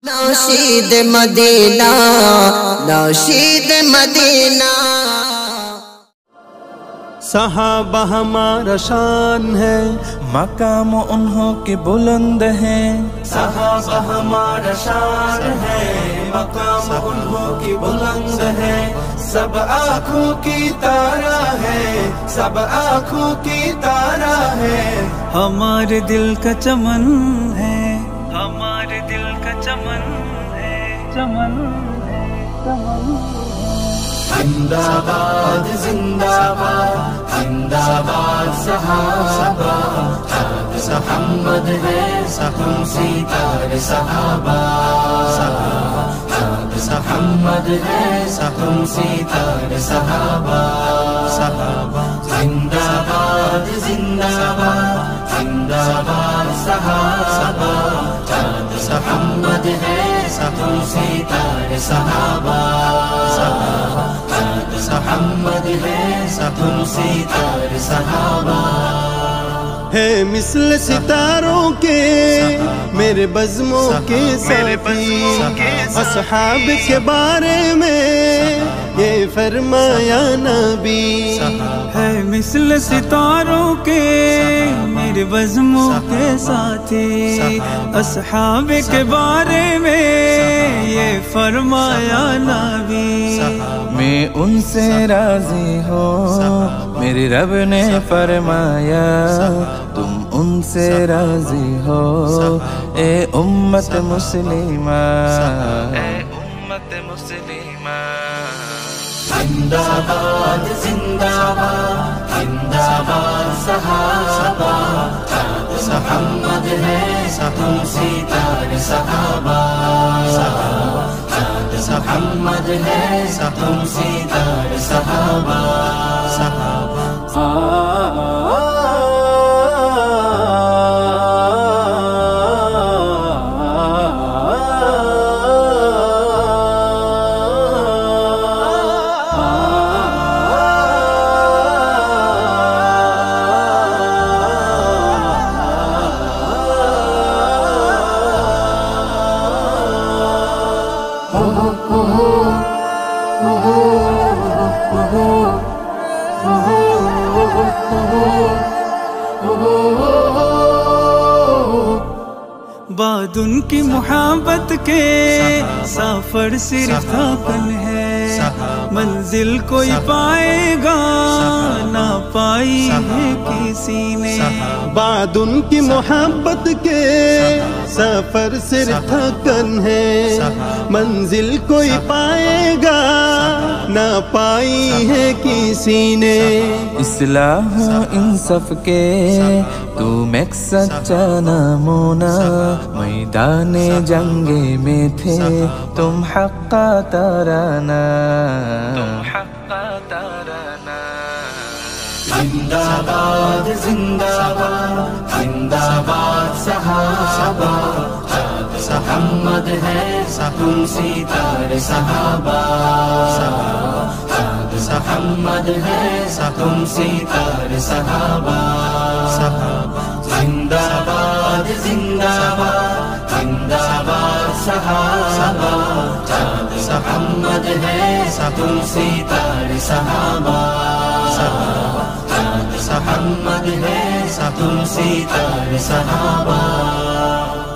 ناشید مدینہ ناشید مدینہ صحابہ ہمارا شان ہے، مقام انہوں کے بلند ہے۔ صحابہ ہمارا شان ہے، مقام انہوں کی بلند ہے۔ سب آنکھوں کی تارا ہے، سب آنکھوں کی تارا ہے۔ ہمارے دل کا چمن ہے، ہمارے دل کا چمن ہے، چمن ہے، چمن ہے۔ زندہ باد زندہ باد زندہ باد صحابہ، محمد ہے ہم ستارے صحابہ، محمد ہے ہم ستارے صحابہ۔ زندہ باد زندہ باد زندہ باد صحابہ، محمد ہے ہم ستارے صحابہ، محمد ہے ہم ستارے صحابہ۔ ہے مثل ستاروں کے میرے بزموں کے ساتھی، اصحاب کے بارے میں یہ فرمایا نبی۔ ہے مثل ستاروں کے میرے بزموں کے ساتھی، اصحاب کے بارے میں یہ فرمایا نبی۔ میں ان سے راضی ہوں، میرے رب نے فرمایا تم ان سے راضی ہو، اے امت مسلمہ، اے امت مسلمہ۔ زندہ باد زندہ باد زندہ باد صحابہ، محمد ہے ہم ستارے صحابہ، محمد ہے ہم ستارے صحابہ۔ بعد ان کی محبت کے سفر صرف تھکن ہے، منزل کوئی پائے گا نہ پائی ہے کسی نے۔ بعد ان کی محبت کے سفر صرف تھکن ہے، منزل کوئی پائے گا نہ پائی ہے کسی نے۔ اصلاح انصاف کے تم ایک سچا نمونہ، میدان جنگ میں تھے تم حق کا ترانہ، تم حق کا ترانہ۔ زندہ باد زندہ باد زندہ باد صحابہ، محمد ہے ہم ستارے صحابہ، محمد ہے ہم ستارے صحابہ۔ زندہ باد زندہ باد زندہ باد صحابہ، محمد ہے ہم ستارے صحابہ، محمد ہے ہم ستارے صحابہ۔